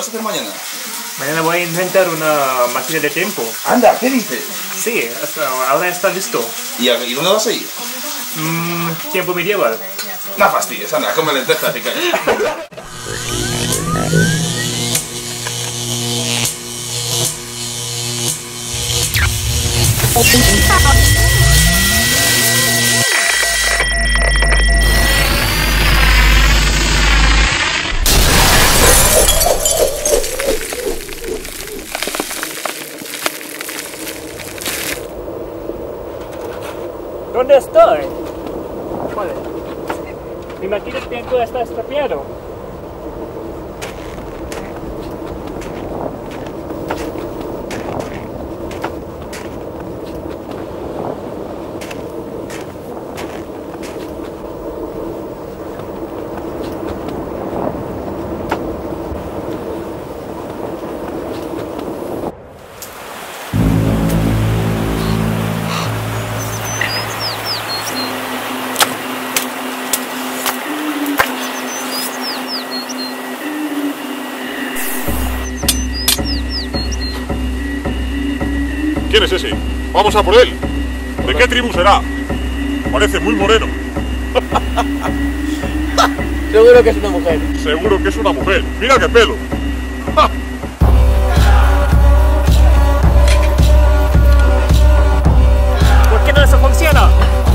vas a hacer mañana? Mañana voy a inventar una máquina de tiempo. Anda, ¿qué dices? Sí, ahora está listo. ¿Y dónde vas a ir? Tiempo medieval. No fastidies, anda, come lentejas y cae. ¿Dónde estoy? Vale. Mi máquina de tiempo está estropeado. ¿Quién es ese? ¡Vamos a por él! ¿De qué tribu será? Parece muy moreno. Seguro que es una mujer. Seguro que es una mujer. ¡Mira qué pelo! ¡Ja! ¿Por qué no eso funciona?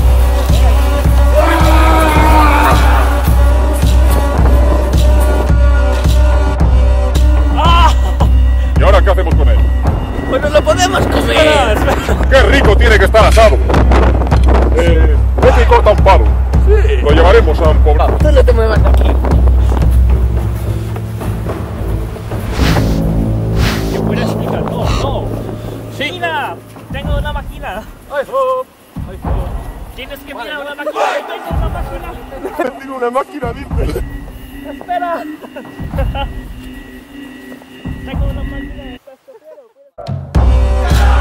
¿Y ahora qué hacemos con él? Pues nos lo podemos comer. ¡Qué rico tiene que estar asado! Vete y corta un palo. Sí. Lo llevaremos a un poblado. Tú no te muevas de aquí. ¿Yo puedo explicar? No. Sí. Mira, tengo una máquina. Tienes que mirar una máquina. Tengo una máquina. Tengo una máquina, dice. Espera. Tengo una máquina. Está estropeado.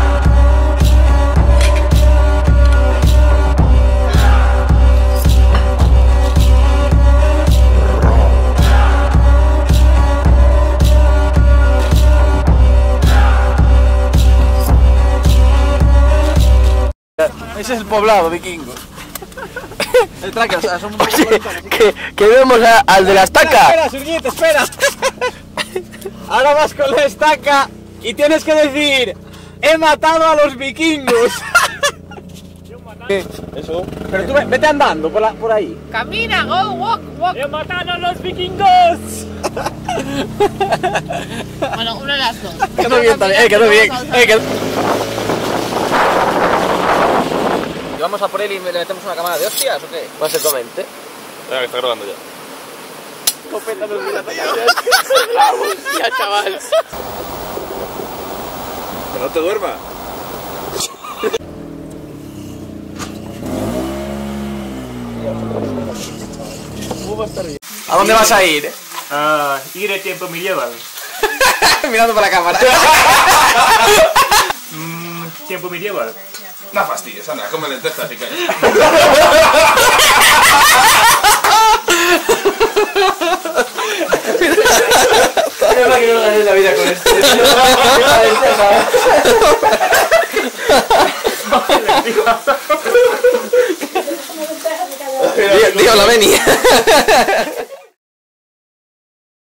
Ese es el poblado vikingo. El tracker, o sea, somos que vemos al de la estaca. Espera, Surguito, espera. Ahora vas con la estaca y tienes que decir: he matado a los vikingos. Eso. Pero tú vete andando por ahí. Camina, go, walk. ¡He matado a los vikingos! Bueno, una de las dos. Quedó bien también, quedó bien. ¿Y vamos a por él y le metemos una cámara de hostias o qué? Básicamente. Venga, que está grabando ya. Copeta nos viene a atacar. Ya, chaval. Que no te duermas. ¿A dónde vas a ir? Ir a tiempo medieval. Mirando para la cámara. Tiempo medieval. No fastidies, anda, come lentejas y cae. Creo que no gané la vida con esto. Dios, la venia.